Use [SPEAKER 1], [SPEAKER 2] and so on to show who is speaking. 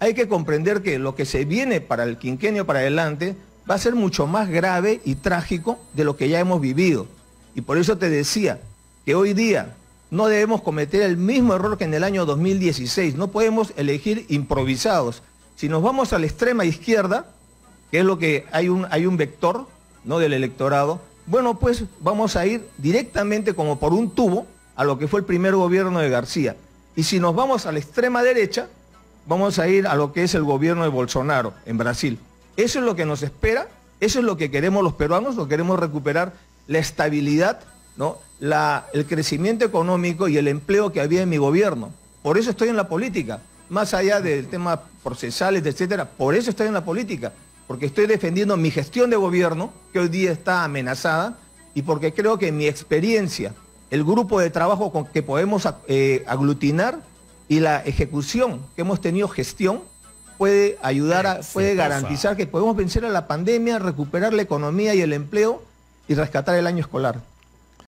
[SPEAKER 1] hay que comprender que lo que se viene para el quinquenio para adelante va a ser mucho más grave y trágico de lo que ya hemos vivido. Y por eso te decía que hoy día no debemos cometer el mismo error que en el año 2016. No podemos elegir improvisados. Si nos vamos a la extrema izquierda, que es lo que hay un vector, ¿no?, del electorado, bueno, pues vamos a ir directamente como por un tubo a lo que fue el primer gobierno de García. Y si nos vamos a la extrema derecha, vamos a ir a lo que es el gobierno de Bolsonaro en Brasil. Eso es lo que nos espera, eso es lo que queremos los peruanos, lo queremos recuperar, la estabilidad, ¿no?, el crecimiento económico y el empleo que había en mi gobierno. Por eso estoy en la política, más allá del tema procesales, etcétera, por eso estoy en la política, porque estoy defendiendo mi gestión de gobierno, que hoy día está amenazada, y porque creo que mi experiencia, el grupo de trabajo con que podemos aglutinar y la ejecución que hemos tenido gestión, puede ayudar, puede garantizar que podemos vencer a la pandemia, recuperar la economía y el empleo y rescatar el año escolar.